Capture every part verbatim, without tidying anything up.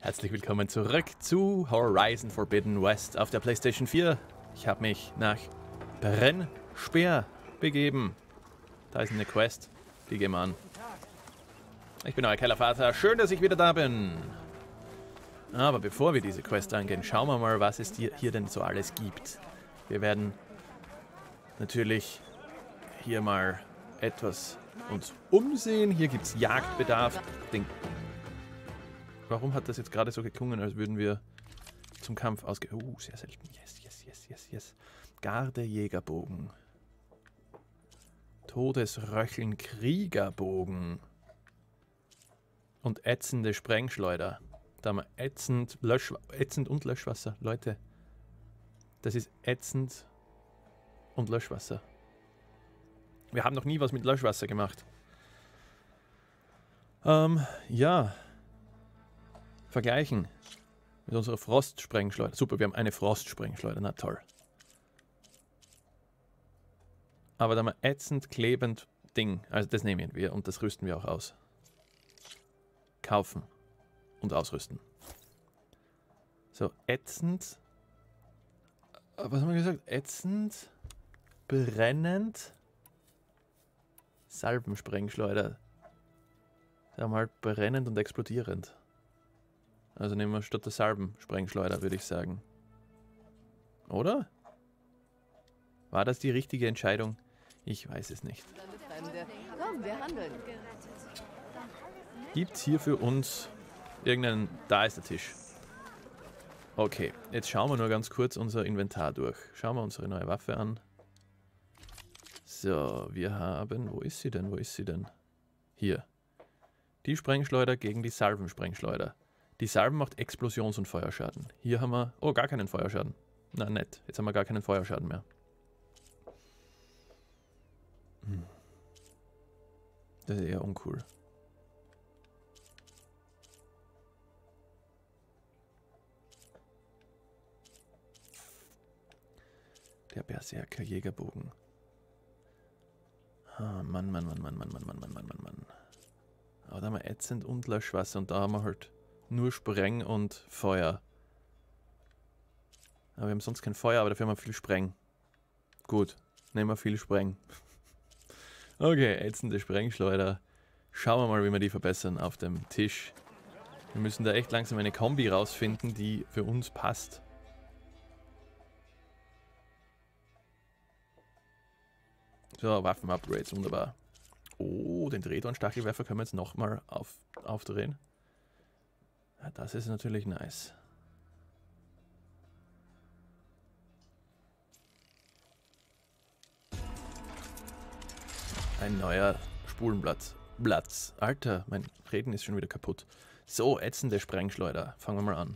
Herzlich willkommen zurück zu Horizon Forbidden West auf der PlayStation vier. Ich habe mich nach Brennspeer begeben. Da ist eine Quest, die gehen wir an. Ich bin euer Kellervater, schön, dass ich wieder da bin. Aber bevor wir diese Quest angehen, schauen wir mal, was es hier denn so alles gibt. Wir werden natürlich hier mal etwas uns umsehen. Hier gibt es Jagdbedarf. Den Warum hat das jetzt gerade so geklungen, als würden wir zum Kampf ausgehen? Oh, sehr selten. Yes, yes, yes, yes, yes. Gardejägerbogen. Todesröcheln Kriegerbogen. Und ätzende Sprengschleuder. Da haben wir ätzend, Lösch, ätzend und Löschwasser. Leute, das ist ätzend und Löschwasser. Wir haben noch nie was mit Löschwasser gemacht. Ähm, ja. Vergleichen mit unserer Frostsprengschleuder. Super, wir haben eine Frostsprengschleuder, na toll. Aber da haben wir ätzend, klebend Ding. Also das nehmen wir und das rüsten wir auch aus. Kaufen und ausrüsten. So, ätzend. Was haben wir gesagt? Ätzend, brennend, Salbensprengschleuder. Sagen wir mal brennend und explodierend. Also nehmen wir statt der Salbensprengschleuder, würde ich sagen. Oder? War das die richtige Entscheidung? Ich weiß es nicht. Gibt es hier für uns irgendeinen... Da ist der Tisch. Okay, jetzt schauen wir nur ganz kurz unser Inventar durch. Schauen wir unsere neue Waffe an. So, wir haben... Wo ist sie denn? Wo ist sie denn? Hier. Die Sprengschleuder gegen die Salbensprengschleuder. Die Salben macht Explosions- und Feuerschaden. Hier haben wir... Oh, gar keinen Feuerschaden. Na, nett. Jetzt haben wir gar keinen Feuerschaden mehr. Hm. Das ist eher uncool. Der Berserker-Jägerbogen. Ah, Mann, Mann, Mann, Mann, Mann, Mann, Mann, Mann, Mann, Mann, Mann. Aber da haben wir ätzend und Löschwasser und da haben wir halt nur Spreng und Feuer. Aber wir haben sonst kein Feuer, aber dafür haben wir viel Spreng. Gut, nehmen wir viel Spreng. Okay, ätzende Sprengschleuder. Schauen wir mal, wie wir die verbessern auf dem Tisch. Wir müssen da echt langsam eine Kombi rausfinden, die für uns passt. So, Waffen-Upgrades, wunderbar. Oh, den Drehdorn-Stachelwerfer können wir jetzt nochmal auf, aufdrehen. Ja, das ist natürlich nice. Ein neuer Spulenblatt. Platz. Alter, mein Reden ist schon wieder kaputt. So, ätzende Sprengschleuder. Fangen wir mal an.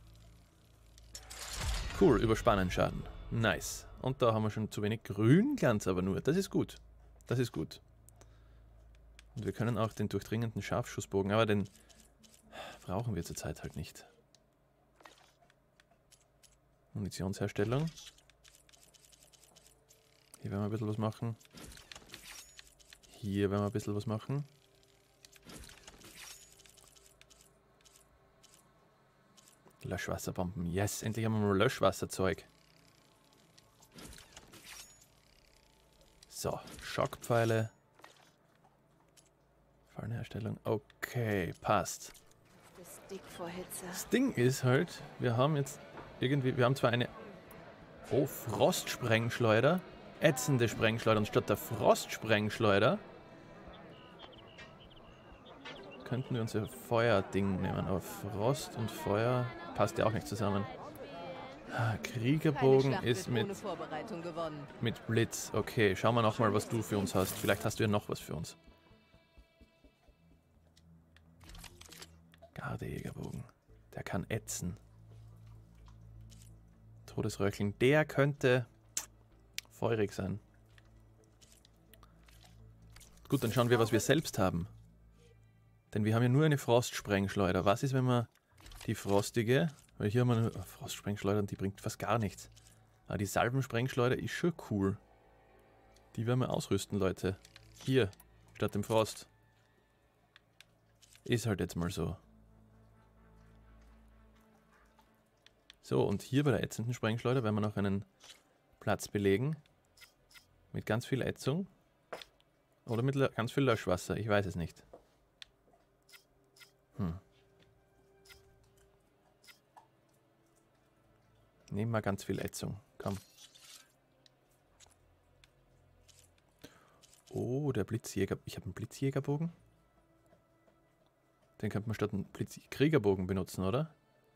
Cool, Überspannenschaden. Nice. Und da haben wir schon zu wenig Grünglanz, aber nur. Das ist gut. Das ist gut. Und wir können auch den durchdringenden Scharfschussbogen, aber den brauchen wir zurzeit halt nicht. Munitionsherstellung. Hier werden wir ein bisschen was machen. Hier werden wir ein bisschen was machen. Löschwasserbomben. Yes, endlich haben wir mal Löschwasserzeug. So, Schockpfeile. Fallenherstellung. Okay, passt. Das Ding ist halt, wir haben jetzt irgendwie, wir haben zwar eine oh, Frostsprengschleuder, ätzende Sprengschleuder und statt der Frostsprengschleuder könnten wir unser Feuerding nehmen, aber Frost und Feuer passt ja auch nicht zusammen. Ah, Kriegerbogen ist mit, mit Blitz. Okay, schauen wir nochmal, was du für uns hast. Vielleicht hast du ja noch was für uns. Gardejägerbogen. Der kann ätzen. Todesröchling. Der könnte feurig sein. Gut, dann schauen wir, was wir selbst haben. Denn wir haben ja nur eine Frostsprengschleuder. Was ist, wenn wir die frostige... Weil hier haben wir eine Frostsprengschleuder und die bringt fast gar nichts. Aber die Salbensprengschleuder ist schon cool. Die werden wir ausrüsten, Leute. Hier, statt dem Frost. Ist halt jetzt mal so. So, und hier bei der ätzenden Sprengschleuder werden wir noch einen Platz belegen. Mit ganz viel Ätzung. Oder mit ganz viel Löschwasser, ich weiß es nicht. Hm. Nehmen wir ganz viel Ätzung, komm. Oh, der Blitzjäger. Ich habe einen Blitzjägerbogen. Den könnte man statt einen Blitzkriegerbogen benutzen, oder?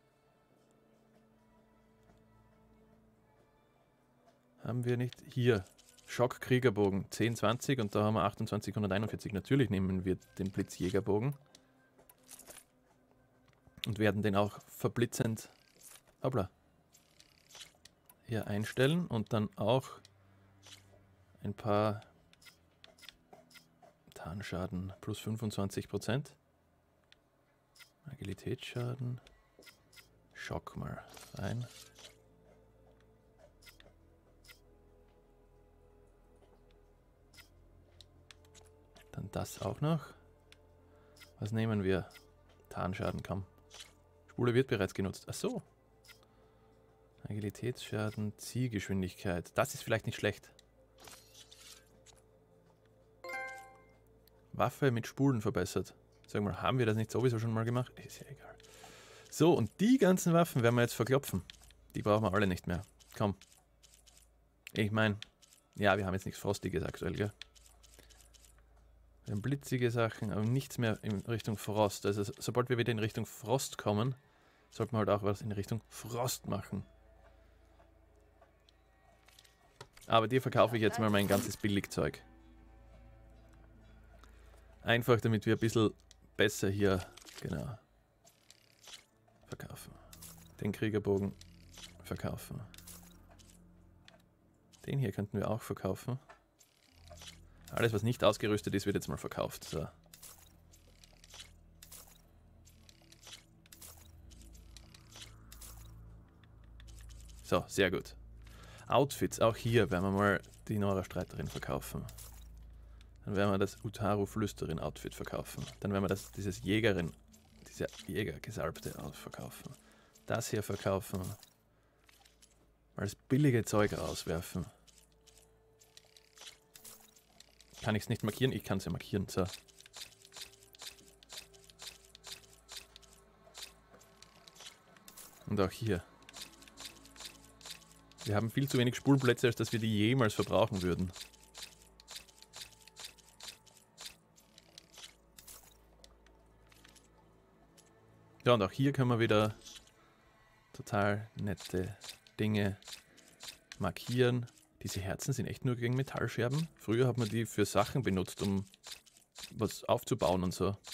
Haben wir nicht? Hier. Schockkriegerbogen. zehn zwanzig und da haben wir achtundzwanzig hunderteinundvierzig. Natürlich nehmen wir den Blitzjägerbogen. Und werden den auch verblitzend hoppla, hier einstellen. Und dann auch ein paar Tarnschaden plus fünfundzwanzig Prozent. Agilitätsschaden. Schock mal rein. Dann das auch noch. Was nehmen wir? Tarnschaden, komm. Spule wird bereits genutzt. Ach so. Agilitätsschaden, Zielgeschwindigkeit. Das ist vielleicht nicht schlecht. Waffe mit Spulen verbessert. Sag mal, haben wir das nicht sowieso schon mal gemacht? Ist ja egal. So, und die ganzen Waffen werden wir jetzt verklopfen. Die brauchen wir alle nicht mehr. Komm. Ich meine, ja, wir haben jetzt nichts Frostiges aktuell, gell? Wir haben blitzige Sachen, aber nichts mehr in Richtung Frost. Also sobald wir wieder in Richtung Frost kommen, sollten wir halt auch was in Richtung Frost machen. Aber dir verkaufe ich jetzt mal mein ganzes Billigzeug. Einfach damit wir ein bisschen besser hier, genau, verkaufen. Den Kriegerbogen verkaufen. Den hier könnten wir auch verkaufen. Alles, was nicht ausgerüstet ist, wird jetzt mal verkauft. So. So, sehr gut. Outfits, auch hier werden wir mal die Nora-Streiterin verkaufen. Dann werden wir das Utaru-Flüsterin-Outfit verkaufen. Dann werden wir das, dieses Jägerin, diese Jägergesalbte verkaufen. Das hier verkaufen. Mal das billige Zeug rauswerfen. Kann ich es nicht markieren? Ich kann es ja markieren. So. Und auch hier. Wir haben viel zu wenig Spulplätze, als dass wir die jemals verbrauchen würden. Ja, und auch hier können wir wieder total nette Dinge markieren. Diese Herzen sind echt nur gegen Metallscherben. Früher hat man die für Sachen benutzt, um was aufzubauen und so.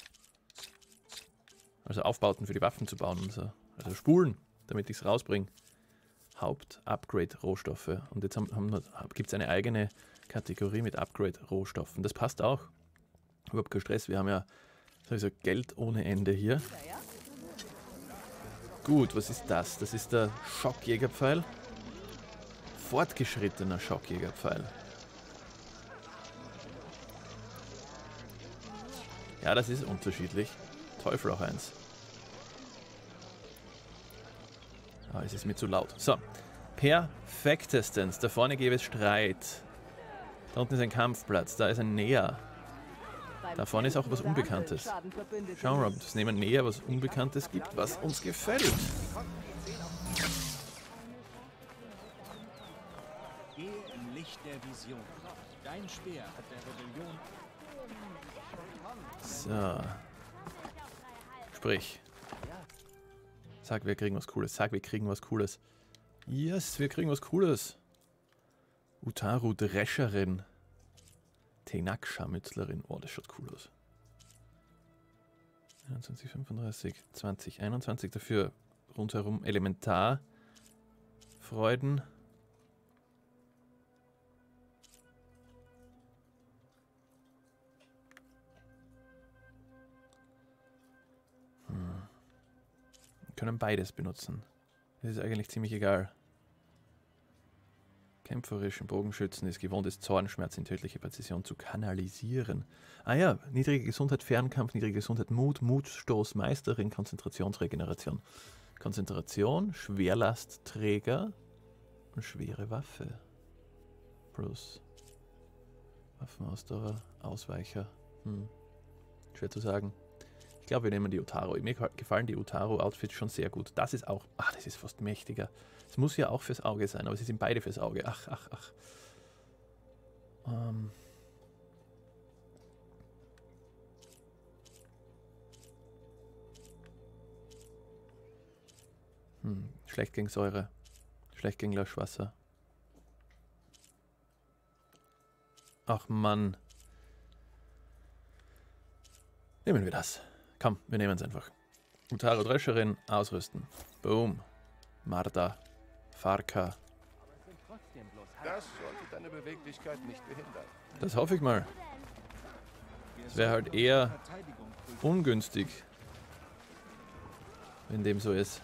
Also Aufbauten für die Waffen zu bauen und so. Also Spulen, damit ich es rausbringe. Haupt-Upgrade-Rohstoffe. Und jetzt haben, haben, gibt es eine eigene Kategorie mit Upgrade-Rohstoffen. Das passt auch. Überhaupt kein Stress. Wir haben ja sowieso Geld ohne Ende hier. Gut, was ist das? Das ist der Schockjägerpfeil. Fortgeschrittener Schockjägerpfeil. Ja, das ist unterschiedlich. Teufel auch eins. Ah, es ist mir zu laut. So, perfektestens. Da vorne gäbe es Streit. Da unten ist ein Kampfplatz. Da ist ein Näher. Da vorne ist auch was Unbekanntes. Schauen wir mal, ob es neben Näher was Unbekanntes gibt, was uns gefällt. Gehe im Licht der Vision. Dein Speer hat der Rebellion. So. Sprich. Sag, wir kriegen was Cooles. Sag, wir kriegen was Cooles. Yes, wir kriegen was Cooles. Utaru Drescherin. Tenakscha-Mützlerin. Oh, das schaut cool aus. einundzwanzig, fünfunddreißig, zwanzig, einundzwanzig dafür rundherum Elementar. Freuden. Hm. Wir können beides benutzen. Das ist eigentlich ziemlich egal. Kämpferischen Bogenschützen ist gewohnt, das Zornschmerz in tödliche Präzision zu kanalisieren. Ah ja, niedrige Gesundheit, Fernkampf, niedrige Gesundheit, Mut, Mutstoß, Meisterin, Konzentrationsregeneration. Konzentration, Schwerlastträger und schwere Waffe. Plus Waffenausdauer, Ausweicher. Hm. Schwer zu sagen. Ich glaube, wir nehmen die Utaro. Mir gefallen die Utaro-Outfits schon sehr gut. Das ist auch... Ach, das ist fast mächtiger. Es muss ja auch fürs Auge sein, aber sie sind beide fürs Auge. Ach, ach, ach. Ähm... Hm, schlecht gegen Säure. Schlecht gegen Löschwasser. Ach Mann. Nehmen wir das. Komm, wir nehmen es einfach. Utaro Drescherin, ausrüsten. Boom. Marda. Farka. Das sollte deine Beweglichkeit nicht behindern. Das hoffe ich mal. Es wäre halt eher ungünstig, wenn dem so ist.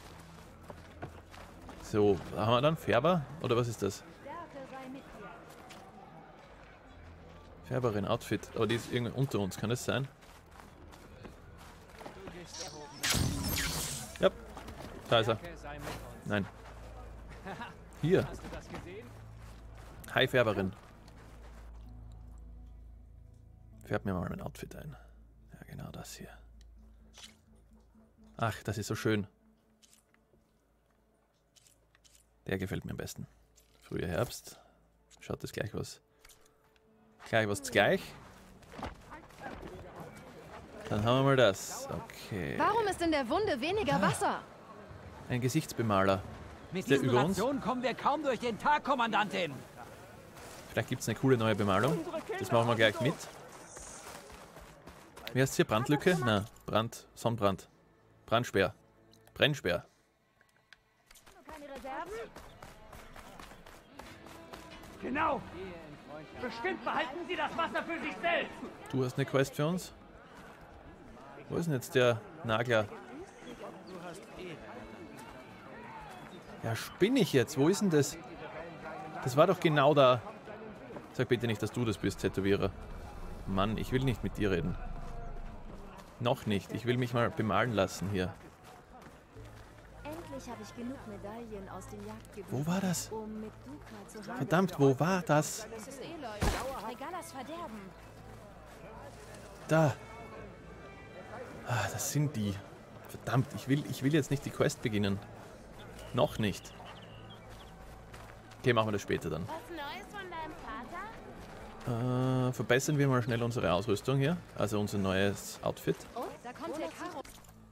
So, haben wir dann Färber? Oder was ist das? Färberin, Outfit. Aber die ist irgendwie unter uns, kann das sein? Ja, da ist er. Nein. Hier. Hi Färberin. Färb mir mal mein Outfit ein. Ja, genau das hier. Ach, das ist so schön. Der gefällt mir am besten. Früher Herbst. Schaut das gleich was. Gleich was gleich. Dann haben wir mal das. Okay. Warum ist in der Wunde weniger Wasser? Ein Gesichtsbemaler. Mit Der diesen über uns? Rationen kommen wir kaum durch den Tag, Kommandantin. Vielleicht gibt es eine coole neue Bemalung. Das machen wir gleich mit. Wie heißt es hier? Brandlücke? Na, Brand, Sonnenbrand. Brandsperr. Brennsperr. Genau. Bestimmt behalten Sie das Wasser für sich selbst. Du hast eine Quest für uns? Wo ist denn jetzt der Nagler? Ja, spinne ich jetzt? Wo ist denn das? Das war doch genau da. Sag bitte nicht, dass du das bist, Tätowierer. Mann, ich will nicht mit dir reden. Noch nicht. Ich will mich mal bemalen lassen hier. Endlich habe ich genug Medaillen aus den Jagdgebieten. Wo war das? Um mit Duka zu handeln. Verdammt, wo war das? Das ist Eloy. Regalas Verderben. Da. Ah, das sind die. Verdammt, ich will, ich will jetzt nicht die Quest beginnen. Noch nicht. Okay, machen wir das später dann. Was Neues von deinem Vater? Äh, verbessern wir mal schnell unsere Ausrüstung hier. Also unser neues Outfit. Oh, da kommt der Karo.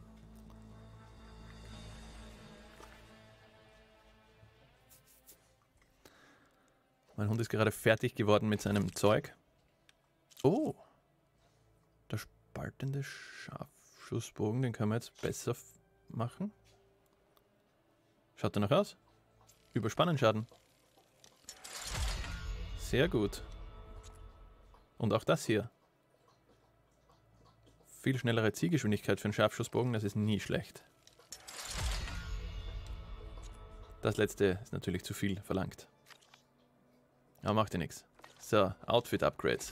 Mein Hund ist gerade fertig geworden mit seinem Zeug. Oh. Der spaltende Scharfschussbogen, den können wir jetzt besser machen. Schaut er noch aus? Überspannenschaden. Sehr gut. Und auch das hier. Viel schnellere Zielgeschwindigkeit für einen Scharfschussbogen, das ist nie schlecht. Das letzte ist natürlich zu viel verlangt. Aber macht ja nichts. So, Outfit-Upgrades.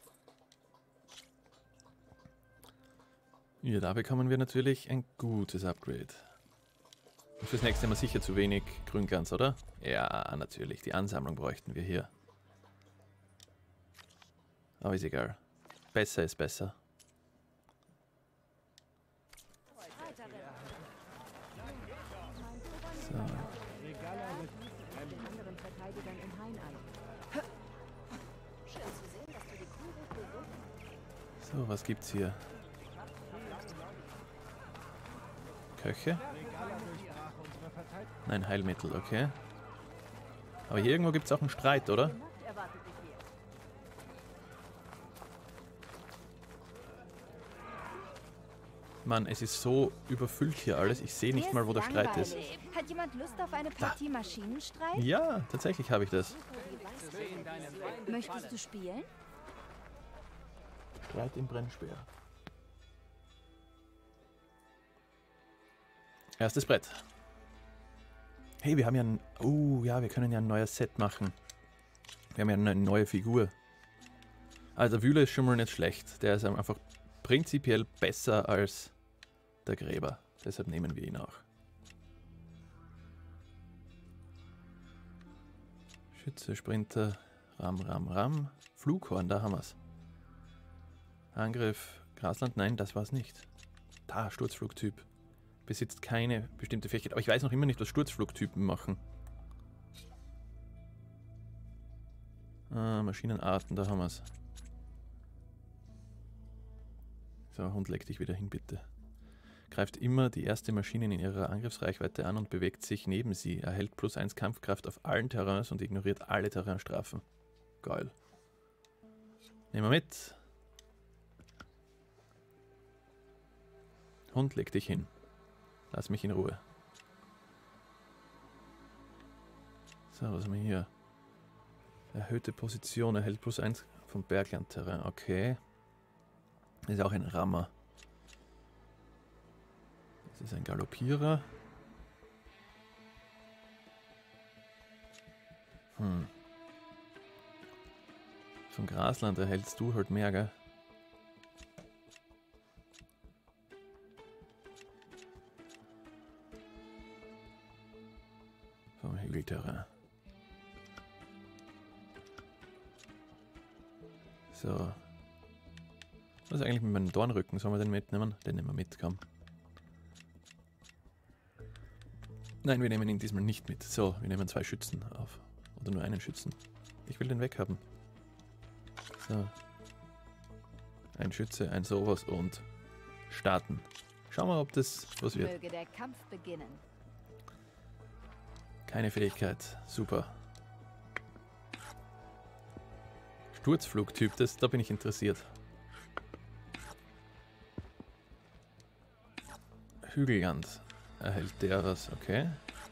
Ja, da bekommen wir natürlich ein gutes Upgrade. Und fürs nächste Mal sicher zu wenig Grünglanz, oder? Ja, natürlich. Die Ansammlung bräuchten wir hier. Aber ist egal. Besser ist besser. So. So, was gibt's hier? Köche? Nein, Heilmittel, okay. Aber hier irgendwo gibt's auch einen Streit, oder? Mann, es ist so überfüllt hier alles. Ich sehe nicht mal, wo der Streit ist. Hat jemand Lust auf eine Partie Maschinenstreit? Ja, tatsächlich habe ich das. Möchtest du spielen? Streit im Brennspeer. Erstes Brett. Hey, wir haben ja ein... Oh, ja, wir können ja ein neues Set machen. Wir haben ja eine neue Figur. Also der Wühler ist schon mal nicht schlecht. Der ist einfach prinzipiell besser als der Gräber. Deshalb nehmen wir ihn auch. Schütze, Sprinter, Ram, Ram, Ram. Flughorn, da haben wir es. Angriff, Grasland, nein, das war es nicht. Da, Sturzflugtyp. Besitzt keine bestimmte Fähigkeit. Aber ich weiß noch immer nicht, was Sturzflugtypen machen. Ah, Maschinenarten, da haben wir es. So, Hund, leg dich wieder hin, bitte. Greift immer die erste Maschine in ihrer Angriffsreichweite an und bewegt sich neben sie. Erhält plus eins Kampfkraft auf allen Terrains und ignoriert alle Terrainstrafen. Geil. Nehmen wir mit. Hund, leg dich hin. Lass mich in Ruhe. So, was haben wir hier? Erhöhte Position, erhält plus eins vom Berglandterrain. Okay. Das ist auch ein Rammer. Das ist ein Galoppierer. Hm. Vom Grasland erhältst du halt mehr, gell? Vom Hügelterrain. So. Was ist eigentlich mit meinem Dornrücken? Sollen wir den mitnehmen? Den nehmen wir mit, komm. Nein, wir nehmen ihn diesmal nicht mit. So, wir nehmen zwei Schützen auf. Oder nur einen Schützen. Ich will den weghaben. So. Ein Schütze, ein sowas und starten. Schauen wir, ob das was wird. Möge der Kampf beginnen. Keine Fähigkeit. Super. Sturzflugtyp, das, da bin ich interessiert. Hügelland erhält der was, okay.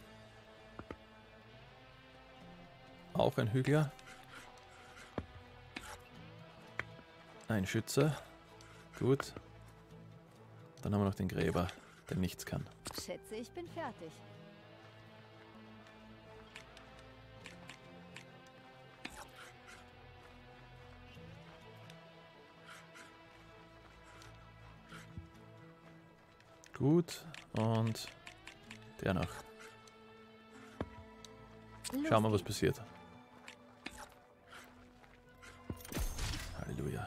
Auch ein Hügler. Ein Schütze. Gut. Dann haben wir noch den Gräber, der nichts kann. Schätze, ich bin fertig. Gut. Und der noch. Los Schauen wir, was geht's. passiert. Halleluja.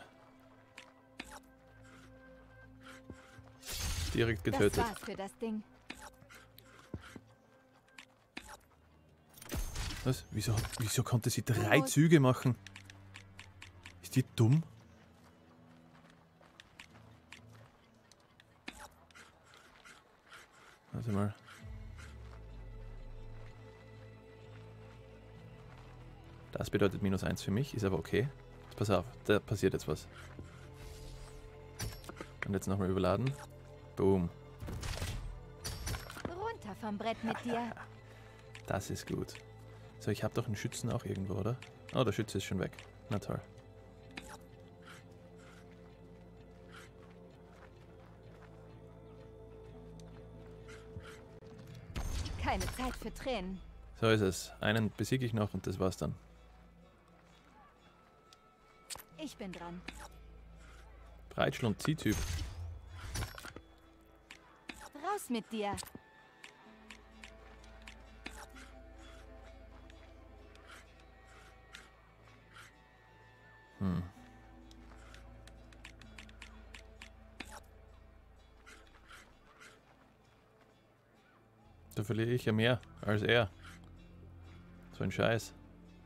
Direkt Das getötet. war's für das Ding. Was? Wieso, wieso konnte sie drei Züge machen? Ist die dumm? Warte mal. Das bedeutet minus eins für mich, ist aber okay. Jetzt pass auf, da passiert jetzt was. Und jetzt nochmal überladen. Boom. Runter vom Brett mit dir. Das ist gut. So, ich habe doch einen Schützen auch irgendwo, oder? Oh, der Schütze ist schon weg. Na toll. Keine Zeit für Tränen. So ist es. Einen besiege ich noch und das war's dann. Ich bin dran. Breitschlund Ziehtyp. Raus mit dir. Hm. Da verliere ich ja mehr als er. So ein Scheiß.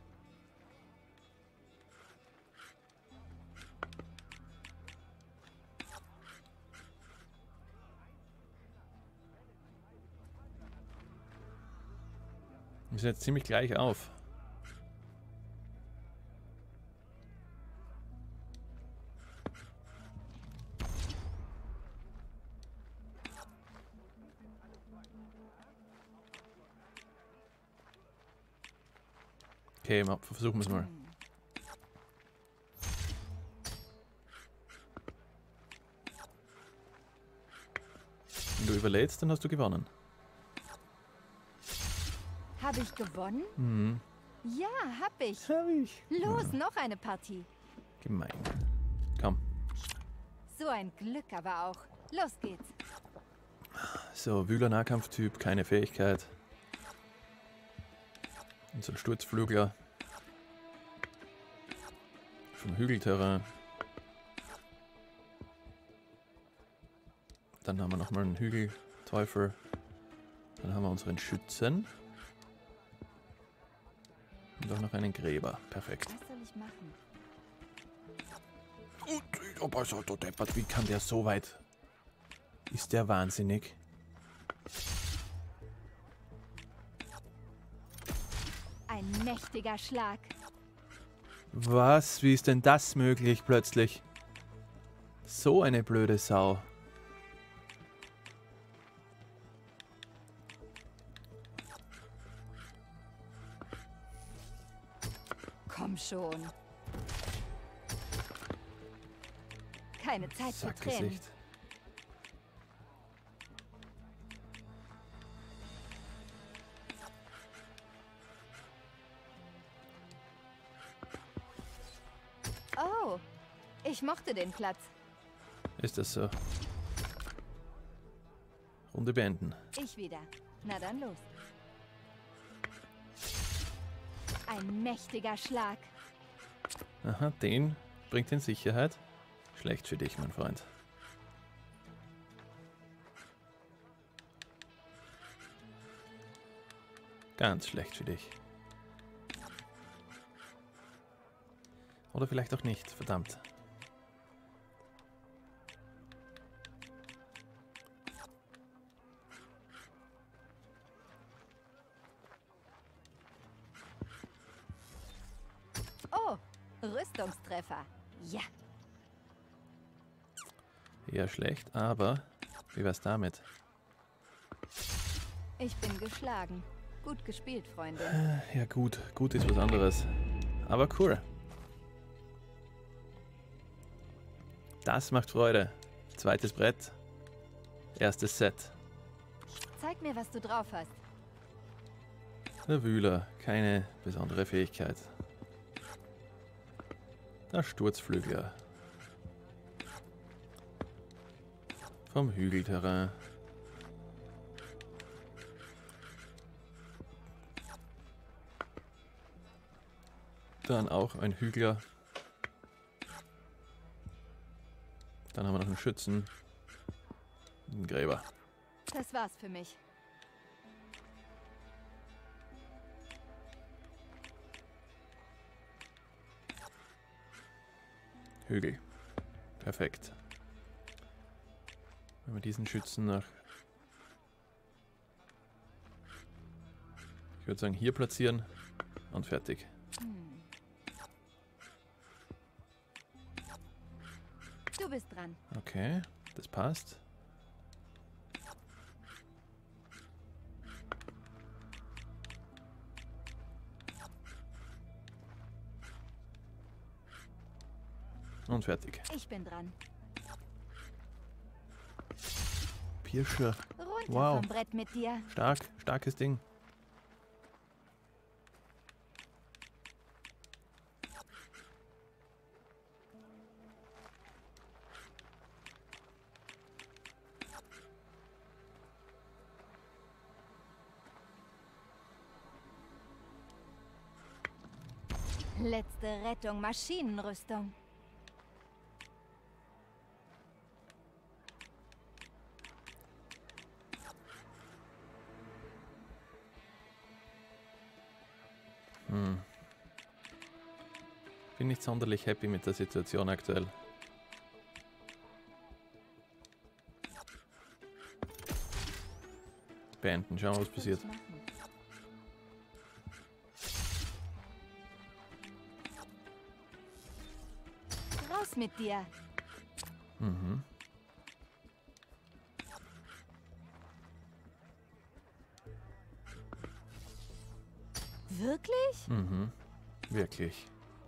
Wir sind jetzt ziemlich gleich auf. Okay, mal, versuchen wir es mal. Wenn du überlädst, dann hast du gewonnen. Habe ich gewonnen? Mhm. Ja, hab ich. Hab ich. Los, noch eine Partie. Gemein. Komm. So ein Glück aber auch. Los geht's. So, Wühler Nahkampftyp, keine Fähigkeit. Und so ein Sturzflügler. vom Hügelterrain. Dann haben wir nochmal einen Hügelteufel. Dann haben wir unseren Schützen. Und auch noch einen Gräber. Perfekt. Was soll ich machen? Aber so deppert, wie kann der so weit? Ist der wahnsinnig? Ein mächtiger Schlag. Was? Wie ist denn das möglich plötzlich? So eine blöde Sau. Komm schon. Keine Zeit für Tränen. Sackgesicht. Oh, ich mochte den Platz. Ist das so? Runde beenden. Ich wieder. Na dann los. Ein mächtiger Schlag. Aha, den bringt in Sicherheit. Schlecht für dich, mein Freund. Ganz schlecht für dich. Oder vielleicht auch nicht, verdammt. Oh, Rüstungstreffer. Ja. Eher schlecht, aber wie wär's damit? Ich bin geschlagen. Gut gespielt, Freundin. Ja gut, gut ist was anderes. Aber cool. Das macht Freude. Zweites Brett. Erstes Set. Zeig mir, was du drauf hast. Der Wühler, keine besondere Fähigkeit. Der Sturzflügler. Vom Hügelterrain. Dann auch ein Hügler. Dann haben wir noch einen Schützen. Einen Gräber. Das war's für mich. Hügel. Perfekt. Wenn wir diesen Schützen nach... Ich würde sagen, hier platzieren und fertig. Hm. Du bist dran. Okay, das passt. Und fertig. Ich bin dran. Pirscher. Runter Wow. vom Brett mit dir. Stark, starkes Ding. Letzte Rettung, Maschinenrüstung. Hm. Bin nicht sonderlich happy mit der Situation aktuell. Beenden, schauen wir, was passiert. Raus mit dir. Mhm. Wirklich? Mhm. Wirklich.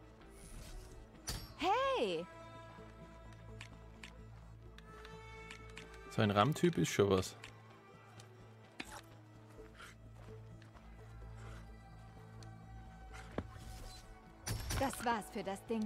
Hey! So ein RAM-Typ ist schon was. Das war's für das Ding.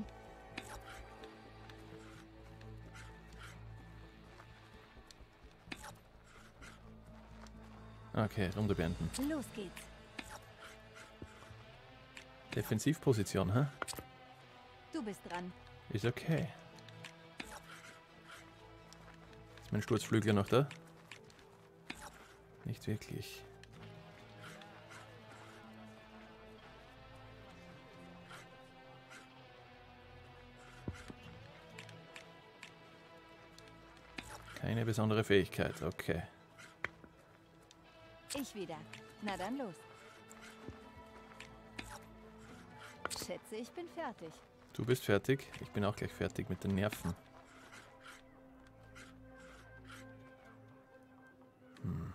Okay, Runde beenden. Los geht's. Defensivposition, hä? Du bist dran. Ist okay. Ist mein Sturzflügler noch da? Nicht wirklich. Keine besondere Fähigkeit, okay. Ich wieder. Na dann los. Schätze, ich bin fertig. Du bist fertig, ich bin auch gleich fertig mit den Nerven. Hm.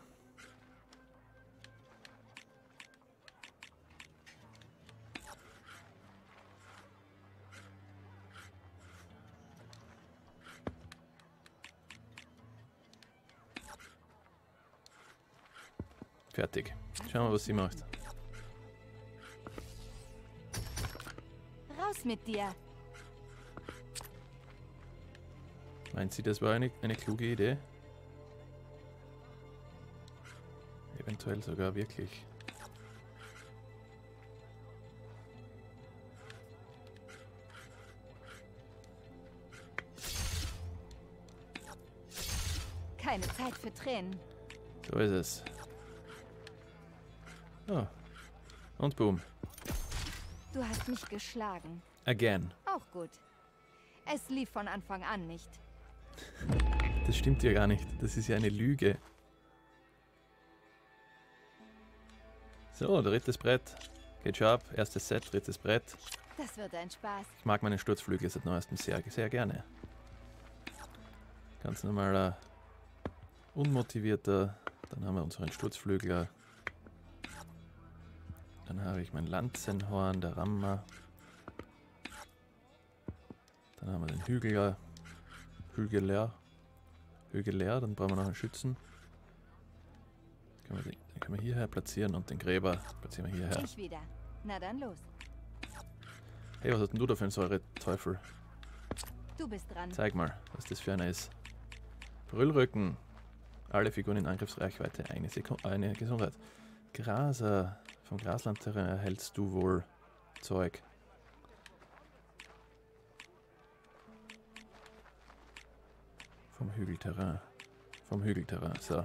Fertig. Schauen wir, was sie macht. Raus mit dir. Meint sie, das war eine, eine kluge Idee? Eventuell sogar wirklich. Keine Zeit für Tränen. So ist es. Oh. Und boom. Du hast mich geschlagen. Again. Auch gut. Es lief von Anfang an nicht. Das stimmt ja gar nicht. Das ist ja eine Lüge. So, drittes Brett. Geht schon ab. Erstes Set, drittes Brett. Das wird ein Spaß. Ich mag meine Sturzflüge seit neuestem sehr, sehr gerne. Ganz normaler, unmotivierter. Dann haben wir unseren Sturzflügler. Dann habe ich mein Lanzenhorn, der Rammer. Dann haben wir den Hügler. Hügeler. Hügeler, dann brauchen wir noch einen Schützen. Den können wir, den können wir hierher platzieren und den Gräber platzieren wir hierher. Ich wieder. Na dann los. Hey, was hast denn du da für einen Säureteufel? Du bist dran. Zeig mal, was das für einer ist. Brüllrücken. Alle Figuren in Angriffsreichweite. Eine, Sekunde, eine Gesundheit. Graser. Vom Graslandterrain erhältst du wohl Zeug. Vom Hügelterrain. Vom Hügelterrain, so.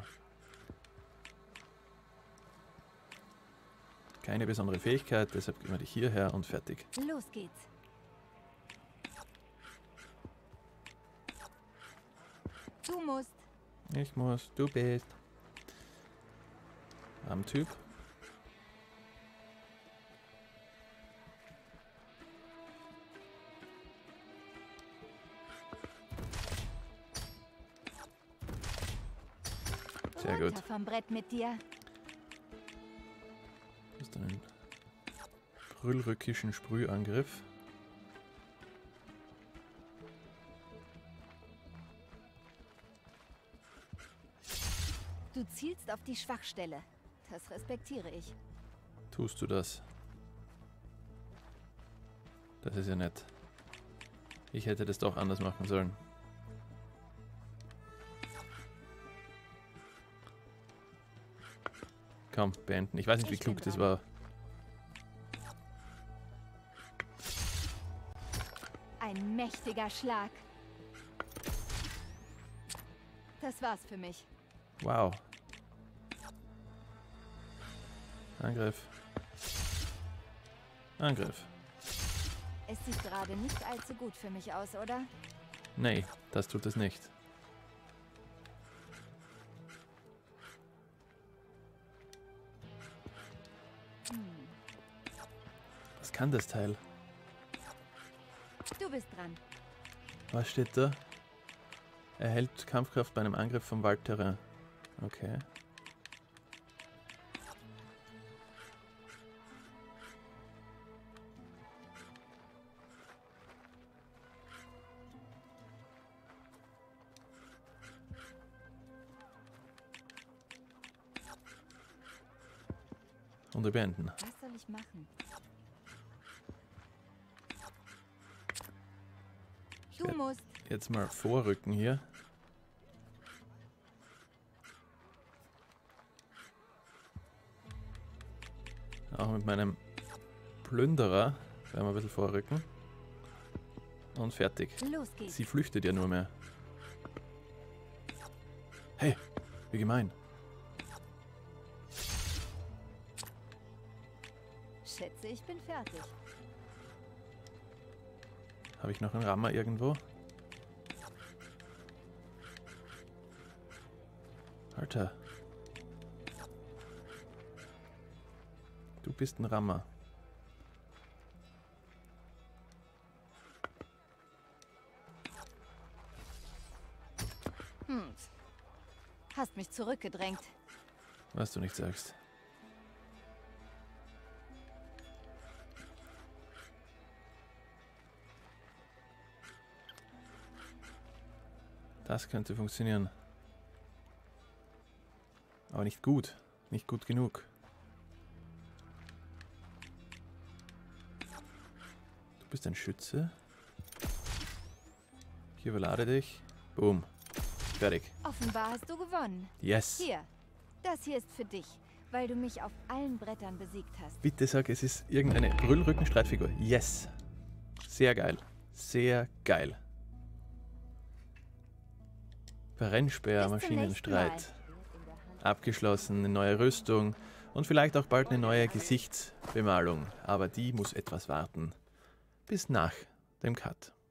Keine besondere Fähigkeit, deshalb gehen wir dich hierher und fertig. Los geht's. Du musst. Ich muss, du bist. Am Typ. Sehr gut. Runter vom Brett mit dir. Du hast einen brüllrückischen Sprühangriff. Du zielst auf die Schwachstelle. Das respektiere ich. Tust du das? Das ist ja nett. Ich hätte das doch anders machen sollen. Komm, beenden. Ich weiß nicht, wie Ich klug bin das dran. war. Ein mächtiger Schlag. Das war's für mich. Wow. Angriff. Angriff. Es sieht gerade nicht allzu gut für mich aus, oder? Nee, das tut es nicht. Hm. Was kann das Teil? Du bist dran. Was steht da? Erhält Kampfkraft bei einem Angriff vom Waldterrain. Okay. Und beenden. Was soll ich machen? Ich Du werd musst. jetzt mal vorrücken hier. Auch mit meinem Plünderer werden wir ein bisschen vorrücken. Und fertig. Los geht's. Sie flüchtet ja nur mehr. Hey, wie gemein. Schätze, ich bin fertig. Habe ich noch einen Rammer irgendwo? Alter. Du bist ein Rammer. Hm. Hast mich zurückgedrängt. Was du nicht sagst. Das könnte funktionieren. Aber nicht gut. Nicht gut genug. Du bist ein Schütze. Ich überlade dich. Boom. Fertig. Offenbar hast du gewonnen. Yes. Hier, das hier ist für dich, weil du mich auf allen Brettern besiegt hast. Bitte sag, es ist irgendeine Brüllrücken-Streitfigur. Yes. Sehr geil. Sehr geil. Brennspeer, Bis zum nächsten Maschinenstreit. Abgeschlossen, eine neue Rüstung und vielleicht auch bald eine neue Gesichtsbemalung. Aber die muss etwas warten. Bis nach dem Cut.